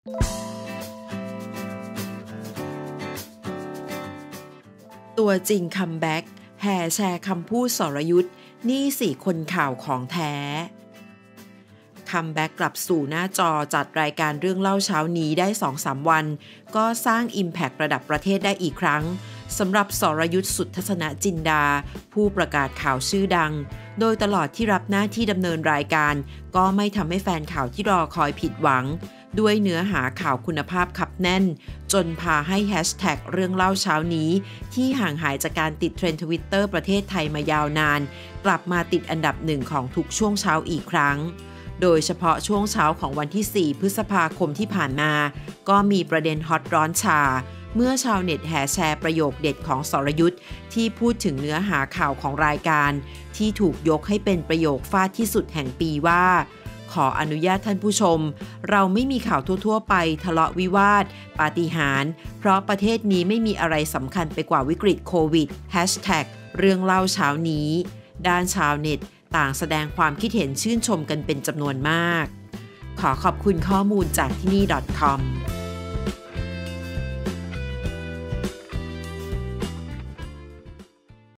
ตัวจริงคัมแบ็กแห่แชร์คำพูดสรยุทธนี่สี่คนข่าวของแท้คัมแบ็กกลับสู่หน้าจอจัดรายการเรื่องเล่าเช้านี้ได้ 2-3 วันก็สร้าง Impact ระดับประเทศได้อีกครั้งสำหรับสรยุทธสุทธัศนจินดาผู้ประกาศข่าวชื่อดังโดยตลอดที่รับหน้าที่ดำเนินรายการก็ไม่ทำให้แฟนข่าวที่รอคอยผิดหวังด้วยเนื้อหาข่าวคุณภาพคับแน่นจนพาให้แฮชแท็กเรื่องเล่าเช้านี้ที่ห่างหายจากการติดเทรนด์ Twitter ประเทศไทยมายาวนานกลับมาติดอันดับหนึ่งของทุกช่วงเช้าอีกครั้งโดยเฉพาะช่วงเช้าของวันที่ 4 พฤษภาคมที่ผ่านมาก็มีประเด็นฮอตร้อนชาเมื่อชาวเน็ตแห่แชร์ประโยคเด็ดของสรยุทธที่พูดถึงเนื้อหาข่าวของรายการที่ถูกยกให้เป็นประโยคฟาดที่สุดแห่งปีว่าขออนุญาตท่านผู้ชมเราไม่มีข่าวทั่วๆไปทะเลาะวิวาทปาฏิหาริย์เพราะประเทศนี้ไม่มีอะไรสำคัญไปกว่าวิกฤตโควิดแฮชแท็กเรื่องเล่าเช้านี้ด้านชาวเน็ตต่างแสดงความคิดเห็นชื่นชมกันเป็นจำนวนมากขอขอบคุณข้อมูลจากที่นี่ .com